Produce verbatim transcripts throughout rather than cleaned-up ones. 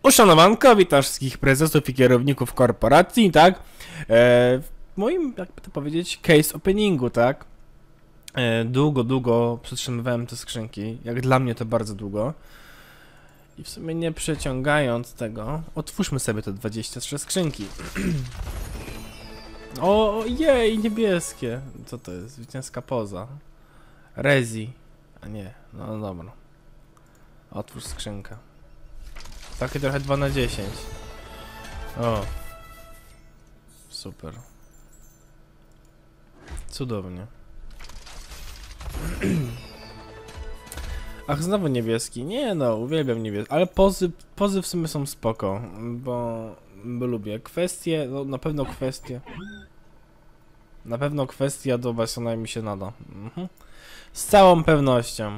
Uszanowanko, witam wszystkich prezesów i kierowników korporacji, tak? E, w moim, jakby to powiedzieć, case openingu, tak? E, długo, długo przytrzymywałem te skrzynki, jak dla mnie to bardzo długo. I w sumie nie przeciągając tego, otwórzmy sobie te dwadzieścia trzy skrzynki. O, jej, niebieskie. Co to jest? Zwycięska poza. Rezi. A nie, no dobra. Otwórz skrzynkę. Takie trochę dwa na dziesięć. O. Super. Cudownie. Ach, znowu niebieski. Nie no, uwielbiam niebieski. Ale pozy, pozy w sumie są spoko. Bo, bo lubię. Kwestie, no na pewno kwestie. Na pewno kwestia do Basona mi się nada. Mhm. Z całą pewnością.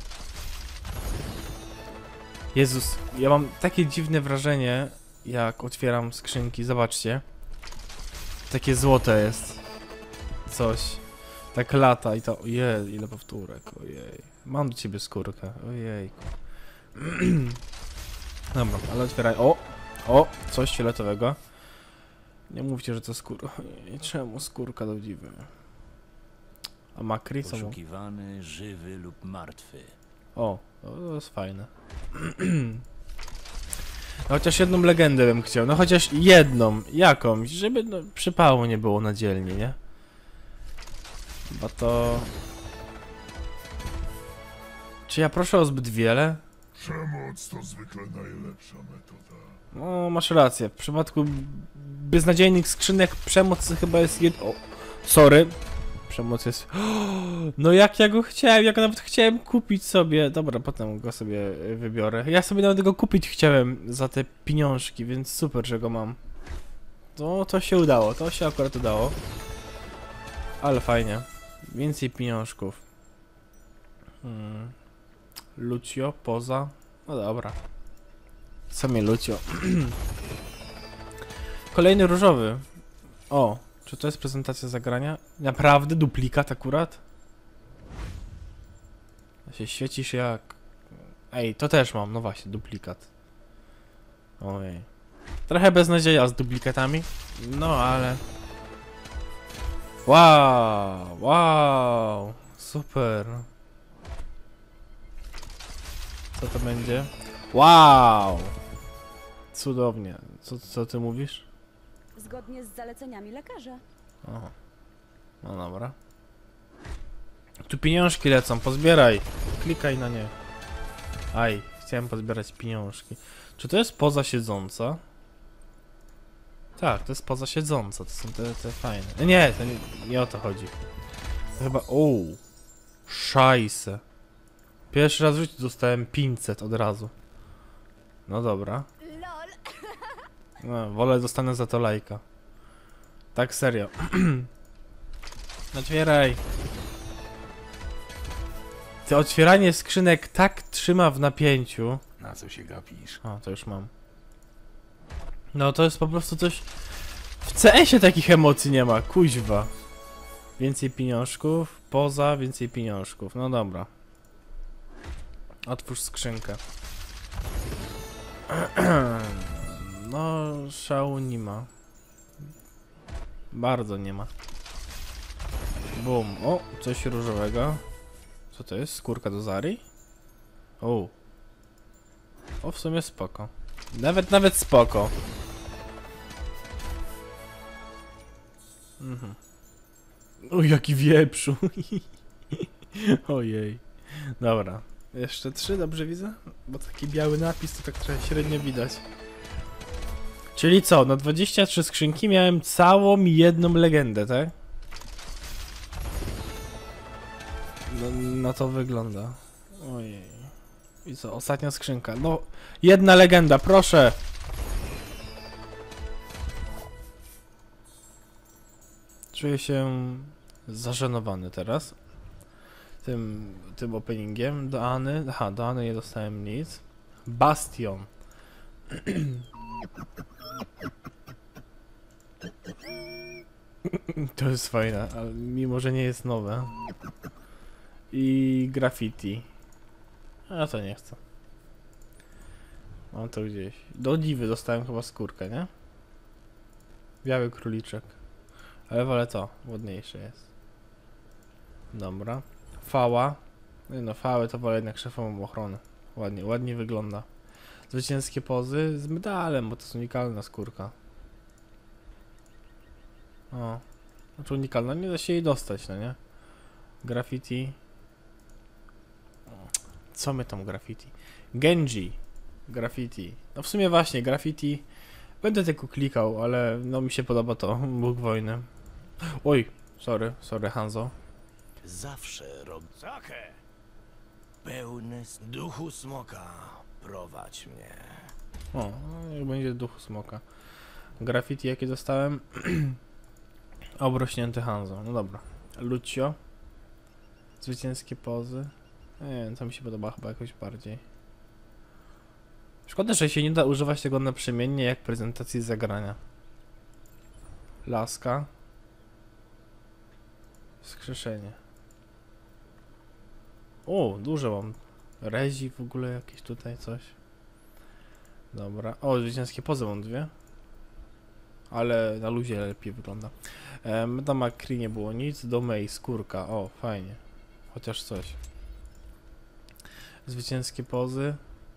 Jezus, ja mam takie dziwne wrażenie, jak otwieram skrzynki, zobaczcie. Takie złote jest. Coś. Tak lata i to, ojej, ile powtórek, ojej. Mam do ciebie skórkę, ojejku. Dobra, ale otwieraj, o! O! Coś fioletowego. Nie mówcie, że to skórka. Czemu skórka do dziwy? A makry są... Poszukiwany, żywy lub martwy. O, to jest fajne. No, chociaż jedną legendę bym chciał, no chociaż jedną, jakąś, żeby no, przypału nie było na dzielni, nie? Bo to... Czy ja proszę o zbyt wiele? Przemoc to zwykle najlepsza metoda. No, masz rację, w przypadku beznadziejnych skrzynek przemoc chyba jest jed... O, sorry. Przemoc jest... No jak ja go chciałem, jak nawet chciałem kupić sobie... Dobra, potem go sobie wybiorę. Ja sobie nawet go kupić chciałem za te pieniążki, więc super, że go mam. No, to się udało, to się akurat udało. Ale fajnie. Więcej pieniążków. Hmm. Lucio, poza... No dobra. Co mnie Lucio? Kolejny różowy. O. Czy to jest prezentacja zagrania? Naprawdę? Duplikat akurat? Ja się świecisz jak... Ej, to też mam, no właśnie, duplikat. Ojej. Trochę beznadzieja z duplikatami. No, ale... Wow! Wow! Super! Co to będzie? Wow! Cudownie. Co, co ty mówisz? Zgodnie z zaleceniami lekarza. Aha. No dobra. Tu pieniążki lecą, pozbieraj. Klikaj na nie. Aj, chciałem pozbierać pieniążki. Czy to jest poza siedząca? Tak, to jest poza siedząca, to są te, te fajne. Nie, to nie, nie o to chodzi. To chyba... Uuu. Szajse. Pierwszy raz w życiu dostałem pięćset od razu. No dobra. Lol. No, wolę dostanę za to lajka. Tak serio. Otwieraj. To otwieranie skrzynek tak trzyma w napięciu. Na co się gapisz? O, to już mam. No to jest po prostu coś... W C S-ie takich emocji nie ma, kuźwa. Więcej pieniążków, poza więcej pieniążków. No dobra. Otwórz skrzynkę. No, szału nie ma. Bardzo nie ma. Bum. O, coś różowego. Co to jest? Skórka do Zari? O. O, w sumie spoko. Nawet, nawet spoko. Mhm. O, jaki wieprzu. Ojej. Dobra. Jeszcze trzy, dobrze widzę? Bo taki biały napis to tak trochę średnio widać. Czyli co? Na dwadzieścia trzy skrzynki miałem całą jedną legendę, tak? No, na to wygląda. Ojej. I co? Ostatnia skrzynka. No, jedna legenda, proszę! Czuję się zażenowany teraz. Tym, tym openingiem. Do Any. Aha, do Any nie dostałem nic. Bastion. To jest fajne, ale mimo że nie jest nowe. I graffiti. A to nie chcę. Mam to gdzieś. Do oliwy dostałem chyba skórkę, nie? Biały króliczek. Ale wolę to, ładniejsze jest. Dobra. Fała. Nie no, fały to wolę jednak szefową ochrony. Ładnie, ładnie wygląda. Zwycięskie pozy z medalem, bo to jest unikalna skórka. O. Znaczy unikalna, nie da się jej dostać, no nie? Graffiti. Co my tam graffiti? Genji. Graffiti. No w sumie właśnie, graffiti. Będę tylko klikał, ale no mi się podoba to. Bóg wojny. Oj, sorry, sorry Hanzo. Zawsze rob... Sakę! Pełny z duchu smoka. Prowadź mnie. O, no, niech będzie duchu smoka. Graffiti jakie dostałem? Obrośnięty Hanzo. No dobra. Lucio. Zwycięskie pozy. Nie wiem, to mi się podoba chyba jakoś bardziej. Szkoda, że się nie da używać tego naprzemiennie jak prezentacji zagrania. Laska. Wskrzeszenie. O, dużo mam. Rezi w ogóle jakieś tutaj coś. Dobra. O, zwycięskie pozy mam dwie. Ale na luzie lepiej wygląda. Ehm, tam Makri nie było nic. Do Mei, skórka. O, fajnie. Chociaż coś. Zwycięskie pozy.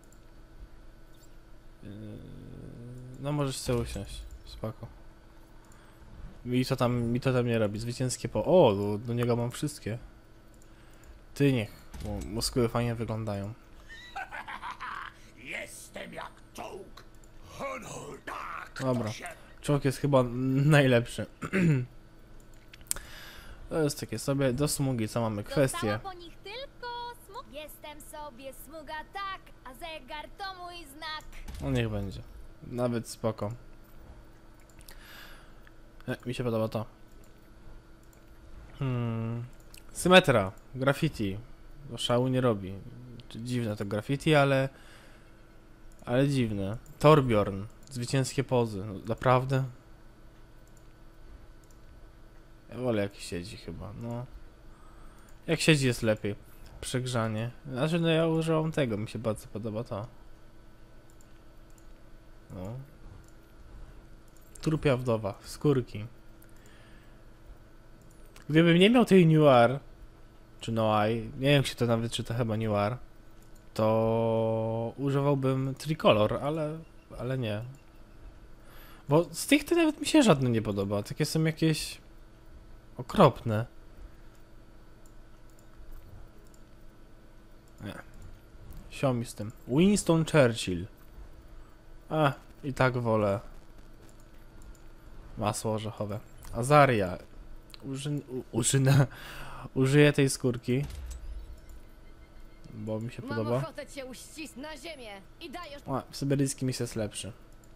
Yy, no możesz sobie usiąść. Spoko. Mi to tam, mi to tam nie robi. Zwycięskie po... O, do, do niego mam wszystkie. Ty niech. Bo muskuły fajnie wyglądają. Jestem jak czołg. Honor, tak. Dobra. Czołg jest chyba najlepszy. To jest takie sobie. Do smugi co mamy? Kwestie. Została po nich tylko smug. Jestem sobie smuga tak, a zegar to mój znak. No niech będzie. Nawet spoko. E, mi się podoba to. Hmm. Symetra. Graffiti. Bo szału nie robi. Dziwne to graffiti, ale... Ale dziwne. Torbjorn. Zwycięskie pozy. No, naprawdę? Ja wolę jak siedzi chyba, no. Jak siedzi jest lepiej. Przegrzanie. Znaczy no ja używam tego, mi się bardzo podoba to. No. Trupia wdowa, skórki. Gdybym nie miał tej Noir, czy Noai, nie wiem czy to nawet czyta chyba Noir, to używałbym Tricolor, ale, ale nie. Bo z tych to nawet mi się żadne nie podoba, takie są jakieś okropne. Nie. Siomi z tym. Winston Churchill. A, i tak wolę masło orzechowe. Azaria. Uży, u, użyna, użyję tej skórki, bo mi się Mam podoba. ochotę cię uścisk na ziemię i dajesz... A, syberyjski mis jest lepszy.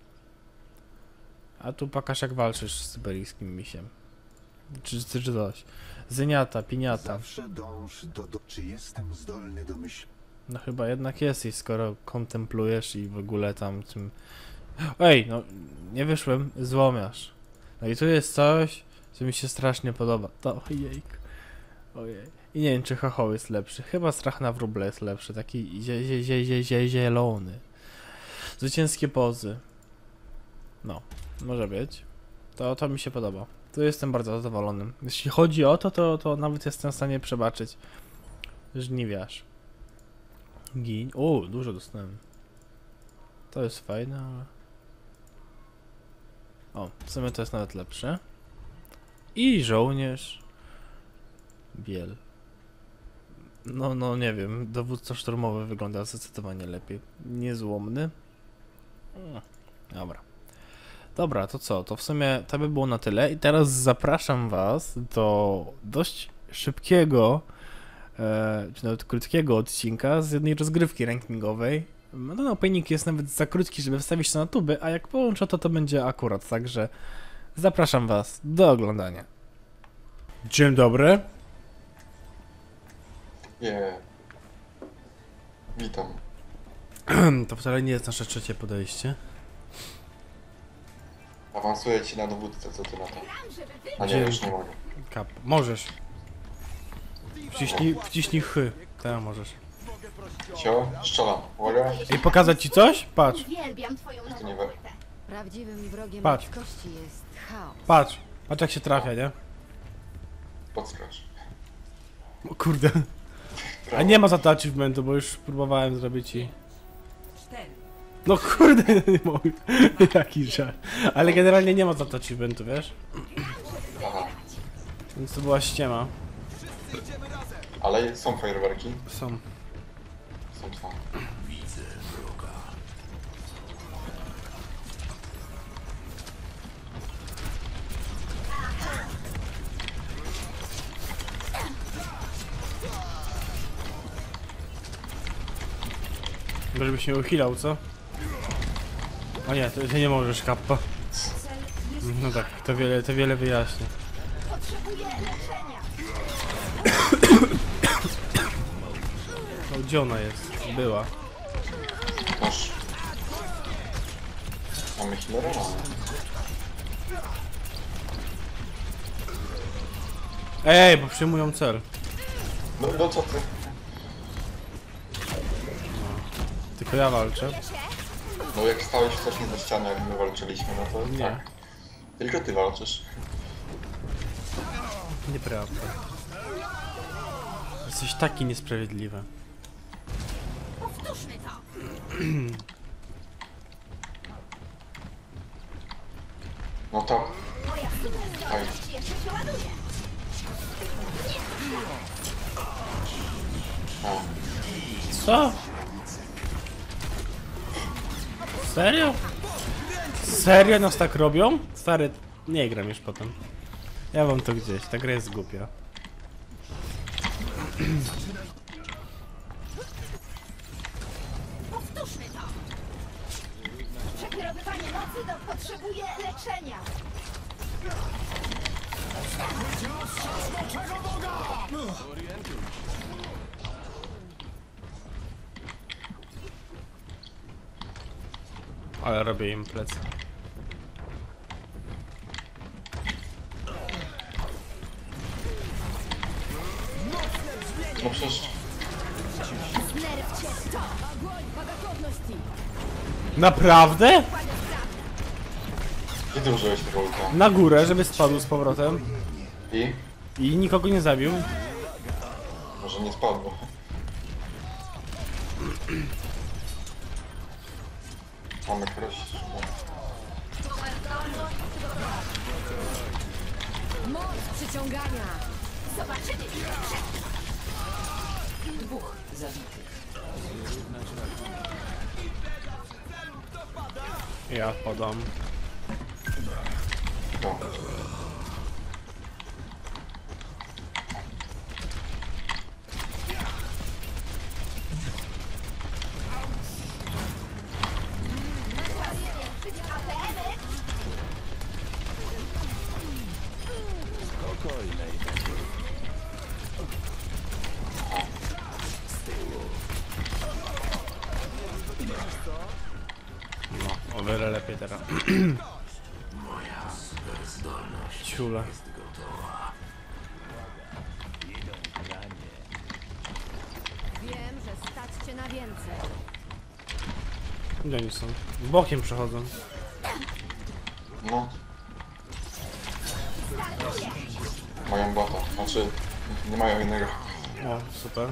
A tu pokaż jak walczysz z syberyjskim misiem. Czy, czy, czy coś. Zyniata, piniata. Zawsze dąż do, do... Czy jestem zdolny do myśli? No chyba jednak jesteś, skoro kontemplujesz i w ogóle tam tym... Ej, no nie wyszłem, złomiarz. No i tu jest coś, co mi się strasznie podoba. To ojejk. Ojej. I nie wiem, czy chochoł jest lepszy. Chyba strach na wróble jest lepszy. Taki zie, zie, zie, zie, zie, zielony. Zwycięskie pozy. No, może być. To, to mi się podoba. Tu jestem bardzo zadowolony. Jeśli chodzi o to, to, to nawet jestem w stanie przebaczyć. Żniwiarz. Gin. O, dużo dostałem. To jest fajne, ale... O, w sumie to jest nawet lepsze. I żołnierz. Biel. No, no nie wiem. Dowódca szturmowy wygląda zdecydowanie lepiej. Niezłomny. No, dobra. Dobra, to co? To w sumie to by było na tyle. I teraz zapraszam was do dość szybkiego, e, czy nawet krótkiego odcinka z jednej rozgrywki rankingowej. No ten opening jest nawet za krótki, żeby wstawić to na tuby, a jak połączę to, to będzie akurat, także zapraszam was do oglądania. Dzień dobry. Nie. Witam. To wcale nie jest nasze trzecie podejście. Awansuję ci na dowódcę, co ty na to? A nie, Dzień- już nie mogę. Kap. Możesz. Wciśnij, wciśnij chy. Tak, możesz. Cio, strzelam. Uwaga. Ej, pokazać ci coś? Patrz, Uwielbiam twoją To nie nową we... płytę. Prawdziwym wrogiem Patrz. ludzkości jest chaos. patrz. Patrz jak się trafia, nie? Podskocz. O kurde. A nie ma za to achievementu, bo już próbowałem zrobić i... No kurde, nie mogę. Jaki żart. Ale generalnie nie ma za to achievementu, wiesz? Aha. Więc to była ściema. Ale są fajerwerki. Są. Są, są. Bo żebyś się uchylał, co? O nie, to ty nie możesz, kappa. No tak, to wiele, to wiele wyjaśnia. Potrzebuję leczenia. No gdzie ona jest? Była. Masz. Mamy healera? Mamy. Ej, bo przyjmują cel. No, no co ty? Tylko ja walczę. No jak stałeś wcześniej za ścianą, jak my walczyliśmy, no to Nie. tak. Tylko ty walczysz. Nieprawda. Jesteś taki niesprawiedliwy. Powtórzmy to. No tak. Moja super Oj. świetnie się ładuje. A. Co? Serio? Serio nas tak robią? Stary, nie gram już potem. Ja mam to gdzieś, ta gra jest głupia. Powtórzmy to. Przekierowywanie mocy do potrzebuje leczenia. Ale robię im plecy. No przecież... Nerwcie to. Naprawdę? Kiedy użyłeś tego ulta? Na górę, żeby spadł z powrotem. I? I nikogo nie zabił. Może nie spadło. Mamy ktoś. Moc przyciągania! Zobaczymy. Dwóch zabitych. Ja podam. No. No, o wiele lepiej teraz. Ciule. Wiem, że stać cię na więcej. Gdzie oni są? Bokiem przechodzą. No. Mają bota. Znaczy, nie mają innego. O, super.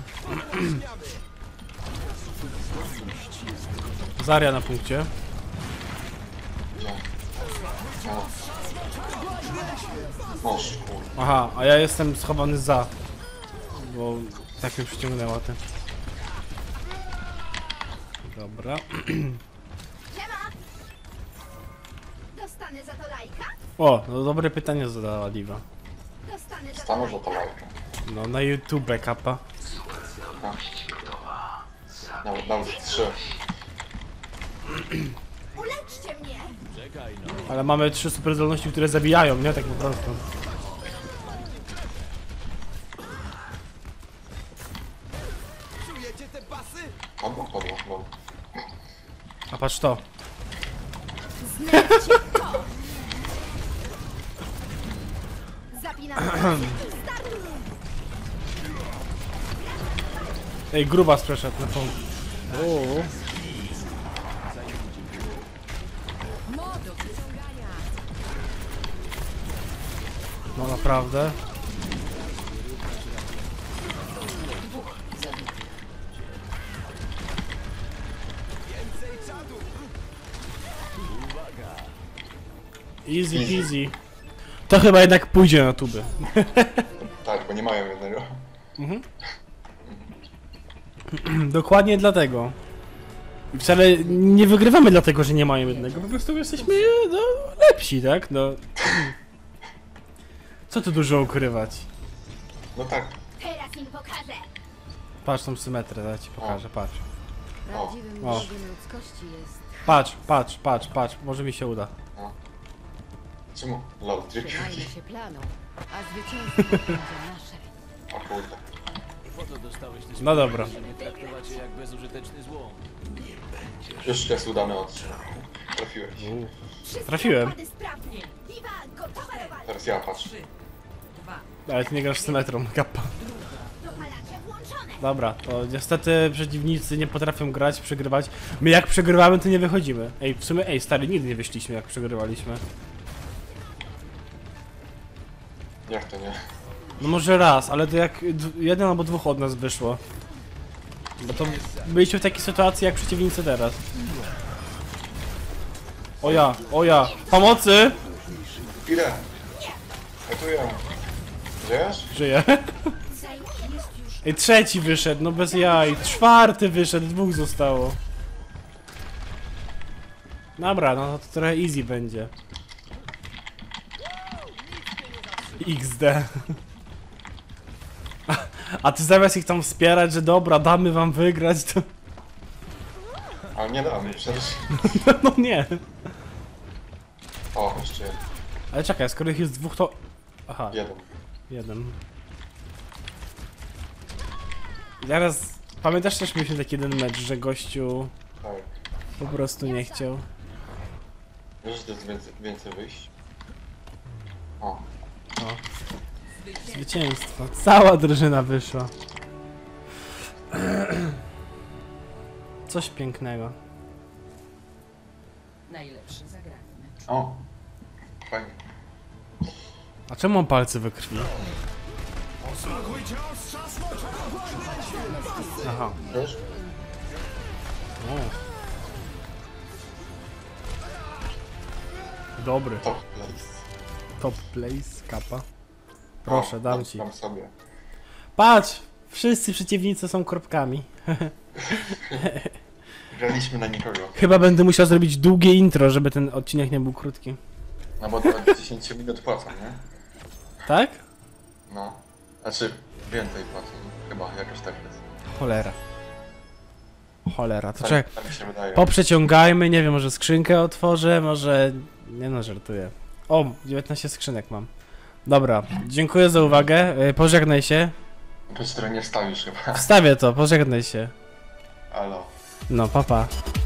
Zarya na punkcie. Gdzie? No. Noż, kur... Aha, a ja jestem schowany za. Bo tak mnie przyciągnęła ty. Dobra. Siema. Dostanę za to lajka? O, no dobre pytanie zadała Diva. Dostanę za to Stanę za lajka. to lajkę. No na YouTube kappa. No. Nawet, nawet trzy. Uleczcie mnie. Ale mamy trzy super zdolności, które zabijają, nie? Tak po prostu. Padło, padło, no. A patrz to. Znerwcie to. Zapinamy pasy i startuj. Ej, grubas przeszedł na punkt. Uuu. Modo przyciągania. No naprawdę. Easy peasy. To chyba jednak pójdzie na tuby. Tak, bo nie mają jednego. Dokładnie dlatego. I wcale nie wygrywamy dlatego, że nie mają jednego, po prostu jesteśmy no, lepsi, tak? No. Co tu dużo ukrywać? No tak. Teraz im pokażę. Patrz tą symetrię, ja ci pokażę, patrz. Prawdziwym O. bogiem ludzkości jest. Patrz, patrz, patrz, patrz, może mi się uda. Czemu? Lol, trik. Trzymajmy się planu, a zwycięstwo będzie nasze. O kurde. No dobra. Już jest udany od. Trafiłeś. Trafiłem. Układy sprawnie. Diva, gotowe do walki. Teraz ja patrz. Ale ty nie grasz symetrą, kappa. Dopalacze włączone. Dobra, to niestety przeciwnicy nie potrafią grać, przegrywać. My jak przegrywamy, to nie wychodzimy. Ej, w sumie, ej, stary, nigdy nie wyszliśmy jak przegrywaliśmy. Jak to nie? No może raz, ale to jak d- jeden albo dwóch od nas wyszło. Bo to byliśmy w takiej sytuacji jak przeciwnicy teraz. O ja, o ja, pomocy! Ile? Ratuję. Żyjesz? Żyję. Ej, trzeci wyszedł, no bez jaj. Czwarty wyszedł, dwóch zostało. Dobra, no to trochę easy będzie. iks de. A, a ty zamiast ich tam wspierać, że dobra, damy wam wygrać, to... Ale nie damy, przecież. No nie. O, jeszcze jeden. Ale czekaj, skoro ich jest dwóch, to... Aha, Jeden. jeden. Zaraz... Pamiętasz też mieliśmy taki jeden mecz, że gościu Tak. po prostu nie chciał. Wiesz, że to jest więcej, więcej wyjść? O. Zwycięstwo. Cała drużyna wyszła. Coś pięknego. O. Fajnie. A czemu mam palce we krwi? Aha. Wiesz? O. Dobry. Top place. Top place, kapa. Proszę, O, dam ci. Dam sobie. Patrz! Wszyscy przeciwnicy są kropkami. Graliśmy na nikogo. Chyba będę musiał zrobić długie intro, żeby ten odcinek nie był krótki. No bo to dziesięć minut płacą, nie? Tak? No. Znaczy, więcej płacą. Chyba, jakoś tak jest. Cholera. Cholera, to Tak, czekaj. tak mi się wydaje. Poprzeciągajmy, nie wiem, może skrzynkę otworzę, może... Nie no, żartuję. O, dziewiętnaście skrzynek mam. Dobra, dziękuję za uwagę, y, pożegnaj się. Po której nie wstawisz chyba. Wstawię to, pożegnaj się. Alo. No, papa. Pa.